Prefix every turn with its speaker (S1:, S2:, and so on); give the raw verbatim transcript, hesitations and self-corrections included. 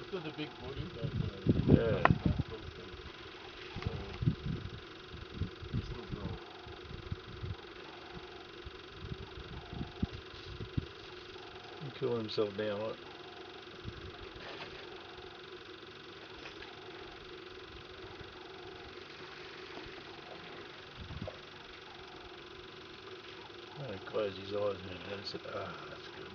S1: got the big body, but uh,
S2: Yeah.
S1: so he's still growing.
S2: He's cooling himself down. Look. I'm going to close his eyes now. That's it. Ah, that's good.